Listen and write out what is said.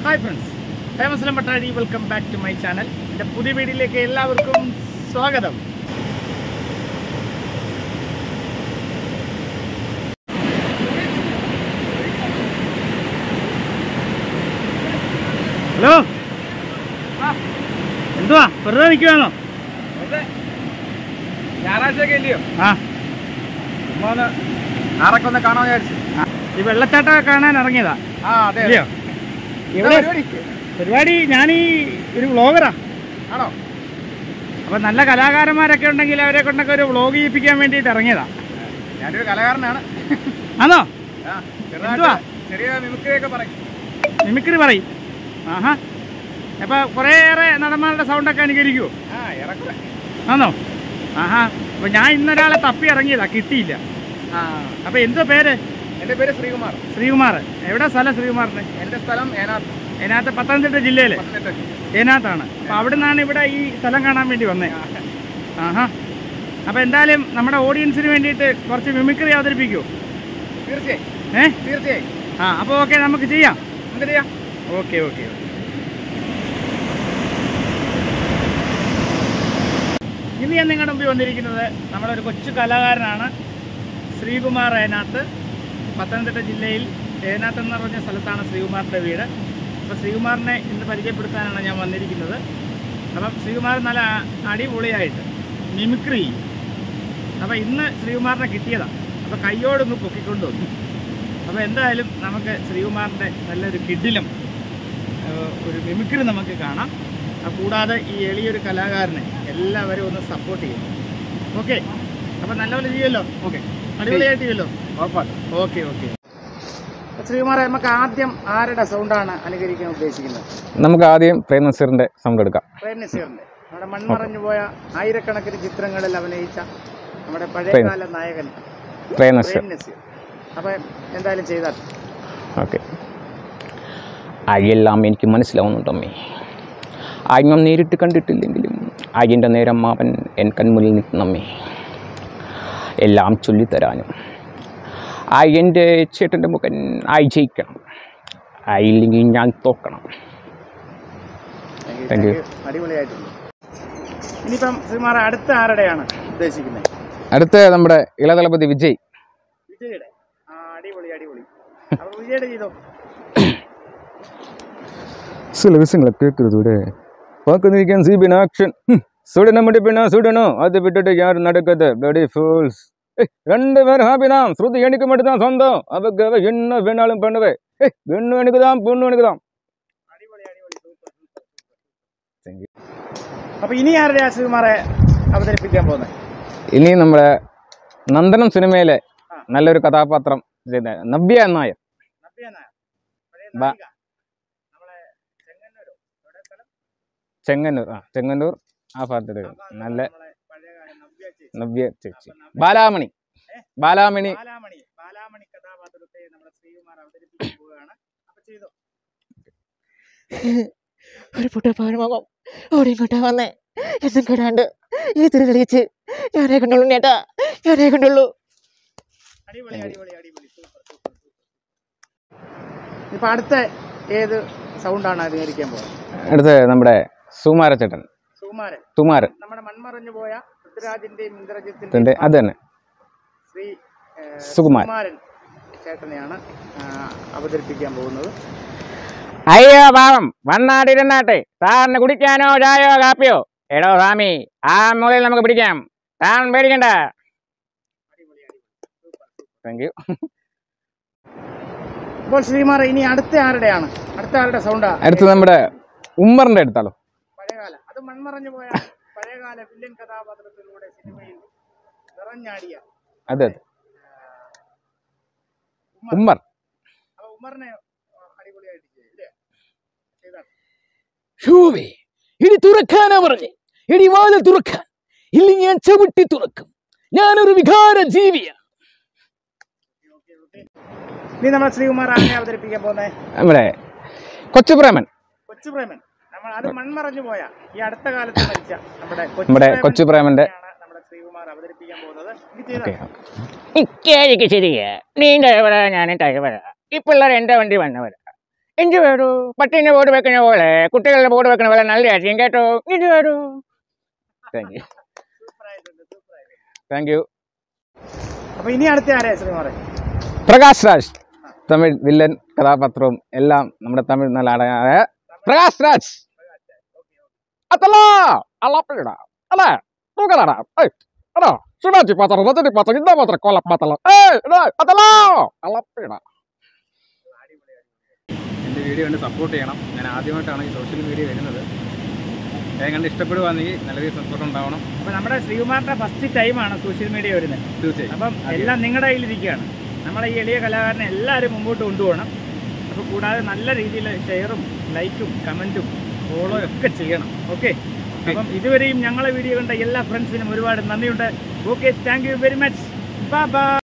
Hi friends, I am Aslam Pattazhi. Welcome back to my channel. എൻ്റെ പുതിയ വീഡിയോയിലേക്ക് എല്ലാവർക്കും സ്വാഗതം. ഹലോ, എന്തുവാ വെറുതെ നിൽക്കുവാണോ? ഞായറാഴ്ചയൊക്കെ ഇല്ലയോ? ആറൊക്കെ ഒന്ന് കാണാൻ വിചാരിച്ചു. ഈ വെള്ളച്ചാട്ടമൊക്കെ കാണാൻ ഇറങ്ങിയതാ. അതെ. ഇല്ലയോ? എവിടെ പരിപാടി? ഞാനീ ഒരു വ്ളോഗറാ. ആണോ? അപ്പം നല്ല കലാകാരന്മാരൊക്കെ ഉണ്ടെങ്കിൽ അവരെ കൊണ്ടൊക്കെ ഒരു വ്ളോഗ് ചെയ്യിപ്പിക്കാൻ വേണ്ടിയിട്ട് ഇറങ്ങിയതാ. ഞാനൊരു കലാകാരനാണ്. ആണോ? ചെറിയ മിമിക്രിയൊക്കെ പറയും. മിമിക്രി പറയും. ആഹാ. അപ്പം കുറേയേറെ നടന്മാരുടെ സൗണ്ടൊക്കെ അനുകരിക്കുമോ? ആണോ? ആഹാ. അപ്പം ഞാൻ ഇന്നൊരാളെ തപ്പി ഇറങ്ങിയതാ, കിട്ടിയില്ല. അപ്പം എന്തോ പേര്? എൻ്റെ പേര് ശ്രീകുമാർ. ശ്രീകുമാർ. എവിടെ സ്ഥലം ശ്രീകുമാറിന്? എൻ്റെ സ്ഥലം ഏനാത്ത്. ഏനാത്ത് പത്തനംതിട്ട ജില്ലയിൽ ഏനാത്താണ്. അപ്പോൾ അവിടെ നിന്നാണ് ഇവിടെ ഈ സ്ഥലം കാണാൻ വേണ്ടി വന്നേ. ആഹാ. അപ്പോൾ എന്തായാലും നമ്മുടെ ഓഡിയൻസിന് വേണ്ടിയിട്ട് കുറച്ച് മിമിക്രി അവതരിപ്പിക്കുമോ? തീർച്ചയായും. തീർച്ചയായും. അപ്പോൾ ഓക്കെ, നമുക്ക് ചെയ്യാം. എന്ത് ചെയ്യാം? Okay okay. ഇന്ന് ഞാൻ നിങ്ങളുടെ മുമ്പിൽ വന്നിരിക്കുന്നത് നമ്മുടെ ഒരു കൊച്ചു കലാകാരനാണ്, ശ്രീകുമാർ. ഏനാത്ത്, പത്തനംതിട്ട ജില്ലയിൽ ഏനാത്ത് എന്ന് പറഞ്ഞ സ്ഥലത്താണ് ശ്രീകുമാറിൻ്റെ വീട്. അപ്പോൾ ശ്രീകുമാറിനെ ഇന്ന് പരിചയപ്പെടുത്താനാണ് ഞാൻ വന്നിരിക്കുന്നത്. അപ്പം ശ്രീകുമാർ നല്ല അടിപൊളിയായിട്ട് മിമിക്രി ചെയ്യും. അപ്പോൾ ഇന്ന് ശ്രീകുമാറിനെ കിട്ടിയതാണ്. അപ്പോൾ കയ്യോടൊന്ന് പൊക്കിക്കൊണ്ടുവന്നു. അപ്പോൾ എന്തായാലും നമുക്ക് ശ്രീകുമാറിൻ്റെ നല്ലൊരു കിടിലം ഒരു മിമിക്രി നമുക്ക് കാണാം. കൂടാതെ ഈ എളിയൊരു കലാകാരനെ എല്ലാവരും ഒന്ന് സപ്പോർട്ട് ചെയ്യും. ഓക്കെ, അപ്പം നല്ലപോലെ ചെയ്യുമല്ലോ? ഓക്കെ, അടിപൊളിയായിട്ട് ചെയ്യുമല്ലോ? Okay okay. ശ്രീകുമാറെ, നമുക്ക് ആദ്യം ആരുടെ സൗണ്ടാണ് അനുകരിക്കാൻ ഉദ്ദേശിക്കുന്നത്? നമുക്ക് ആദ്യം പ്രേം നസീറിൻ്റെ സൗണ്ട് എടുക്കാം. പ്രേം നസീറിൻ്റെ, നമ്മുടെ മൺമറഞ്ഞു പോയ ആയിരക്കണക്കിന് ചിത്രങ്ങളിൽ അഭിനയിച്ച നമ്മുടെ പഴയകാല നായകൻ പ്രേം നസീർ. അപ്പം എന്തായാലും ചെയ്താൽ ഓക്കെ. അയെല്ലാം എനിക്ക് മനസ്സിലാവുന്നുണ്ടമ്മേ. ആരും നേരിട്ട് കണ്ടിട്ടില്ലെങ്കിലും അയ്യൻ്റെ നേരം അവൻ എൻ കൺമുന്നിൽ നിൽക്കുന്നമ്മേ. എല്ലാം ചൊല്ലിത്തരാനും അയ്യൻ്റെ ചേട്ടൻ്റെ മുഖൻ ആയി ജയിക്കണം, ആയില്ലെങ്കിൽ ഞാൻ തോക്കണം. അടിപൊളിയായിട്ടുണ്ട്. ഇനിയിപ്പം ശ്രീകുമാർ അടുത്ത ആരുടെയാണ് ഉദ്ദേശിക്കുന്നത്? അടുത്ത നമ്മുടെ ഇളതളപതി വിജയ്. വിജയുടെ. അടിപൊളി അടിപൊളി. അപ്പോൾ വിജയുടെ ചെയ്തോ. சில விஷயங்களை கேட்குறது விட பார்க்குறதுக்கேன் சீபின் ஆக்ஷன் சுடணும் முடிப்பினா சுடணும், அதை விட்டுட்டு யாரும் நடக்குது பிளடி ஃபூல்ஸ். ரெண்டு பேரும் ஹாப்பி தான், ஸ்ருதி எனக்கு மட்டும் தான் சொந்தம், அவக்கு அவ என்ன வேணாலும் பண்ணுவேன். பெண்ணு எனக்கு தான், பொண்ணு எனக்கு தான். അപ്പോൾ ഇനി ആരുടെയാ ശ്രീകുമാറെ അവതരിപ്പിക്കാൻ പോകുന്നത്? ഇനി നമ്മുടെ നന്ദനം സിനിമയിലെ നല്ലൊരു കഥാപാത്രം ചെയ്ത നവ്യ നായർ. ചെങ്ങന്നൂർ. ചെങ്ങന്നൂർ ആ ഭാഗത്ത് നല്ല നവ്യ ചേച്ചി. ബാലാമണി കഥാപാത്രത്തെ നമ്മുടെ ശ്രീകുമാർ അവതരിപ്പിക്കാൻ പോവുകയാണ്. അപ്പോൾ ചെയ്തോ. ഒരു പുട്ടപ്പാരമാകും അവിടെ ഇങ്ങോട്ടാ വന്നേ, എന്നും കേടാണ്ട് ഈ തിരി തെളിയിച്ച് ഞാനേ കണ്ടുള്ളൂ നേട്ടാ, ഞാനേ കണ്ടുള്ളൂ. അടിപൊളി അടിപൊളി അടിപൊളി. Super super super. ഇപ്പം അടുത്ത ഏത് സൗണ്ടാണ് അധികരിക്കാൻ പോകുന്നത്? അടുത്ത നമ്മുടെ സുകുമാരച്ചേട്ടൻ. സുകുമാരൻ നമ്മുടെ മൺമറഞ്ഞു പോയ പൃഥ്വിരാജിന്റെയും ഇന്ദ്രജിത്തിന്റെയും അത് തന്നെ ശ്രീ സുകുമാരൻ ചേട്ടനെയാണ് അവതരിപ്പിക്കാൻ പോകുന്നത്. അയ്യോ പാവം, വന്നാട്ടിരുന്നാട്ടെ, സാറിന് കുടിക്കാനോ ചായയോ കാപ്പിയോ? എടോ സ്വാമി, ആ മുകളിൽ നമുക്ക് പിടിക്കാം, താൻ പേടിക്കണ്ട. Thank you. അപ്പോൾ ശ്രീകുമാർ, ഇനി അടുത്ത ആരുടെയാണ്? അടുത്ത ആരുടെ സൗണ്ടാ? അടുത്ത നമ്മുടെ ഉമ്മറിന്റെ അടുത്താലോ? പഴയകാല, അത് മൺമറഞ്ഞു പോയ പഴയകാല വില്ലൻ കഥാപാത്രത്തിലൂടെ സിനിമയിൽ നിറഞ്ഞാടിയ അതെ ഉമ്മർ. ഉമ്മറിനെ അടിപൊളിയായിട്ട് ഷൂവേ, ഇനി തുറക്കാനാ പറഞ്ഞേ, ഇനി വാതിൽ തുറക്കാൻ, ഇല്ലെങ്കിൽ ഞാൻ ചവിട്ടി തുറക്കും, ഞാനൊരു വികാര ജീവിയാ. ഇനി നമ്മുടെ ശ്രീകുമാർ ആരെ അവതരിപ്പിക്കാൻ പോകുന്നത്? നമ്മുടെ കൊച്ചുപ്രേമൻ. അത് മൺമറഞ്ഞു പോയ ഈ അടുത്ത കാലത്ത് മരിച്ച നമ്മുടെ കൊച്ചുപ്രേമന്റെ നമ്മുടെ ശ്രീകുമാർ അവതരിപ്പിക്കാൻ പോകുന്നത്. ശരിയാ, നീ ഡ്രൈവറാ, ഞാൻ ഡ്രൈവറാ, ഈ പിള്ളേർ എന്റെ വണ്ടി വന്നവരാ, ഇഞ്ചി വരൂ. പട്ടീൻ്റെ ബോർഡ് വെക്കുന്ന പോലെ, കുട്ടികളുടെ ബോർഡ് വെക്കുന്ന പോലെ നല്ലതായിരിക്കും കേട്ടോ. ഇഞ്ചി വരൂ. Thank you. അപ്പൊ ഇനി അടുത്ത ആരാ ശ്രീകുമാറെ? പ്രകാശ് രാജ്, തമിഴ് വില്ലൻ കഥാപാത്രവും എല്ലാം നമ്മുടെ തമിഴ് നാടായ പ്രകാശ് രാജ്. അതല്ല അല്ല അല്ലേ തൂക്കലാടാ. അതാ സുഡാച്ചി പാത്രം മറ്റേ പാത്രം ഇതാ പാത്രം കൊല്ല പാത്രം. അതല്ല അല്ലപ്പിട. എൻ്റെ വീഡിയോ കണ്ട് സപ്പോർട്ട് ചെയ്യണം. ഞാൻ ആദ്യമായിട്ടാണ് ഈ സോഷ്യൽ മീഡിയ വരുന്നത്. ഞാൻ കണ്ട് ഇഷ്ടപ്പെടുവാണെങ്കിൽ നല്ല രീതിയിൽ സപ്പോർട്ട് ഉണ്ടാവണം. അപ്പോൾ നമ്മുടെ ശ്രീകുമാറിൻ്റെ ഫസ്റ്റ് ടൈമാണ് സോഷ്യൽ മീഡിയ വരുന്നത്. തീർച്ചയായും. അപ്പം എല്ലാം നിങ്ങളുടെ കയ്യിലിരിക്കുകയാണ്. നമ്മളെ ഈ എളിയ കലാകാരനെ എല്ലാവരും മുമ്പോട്ട് കൊണ്ടുപോകണം. അപ്പോൾ കൂടാതെ നല്ല രീതിയിൽ ഷെയറും ലൈക്കും കമൻറ്റും ഫോളോ ഒക്കെ ചെയ്യണം. ഓക്കെ. അപ്പം ഇതുവരെയും ഞങ്ങളെ വീഡിയോ കണ്ട എല്ലാ ഫ്രണ്ട്സിനും ഒരുപാട് നന്ദിയുണ്ട്. Okay, thank you very much. Bye by.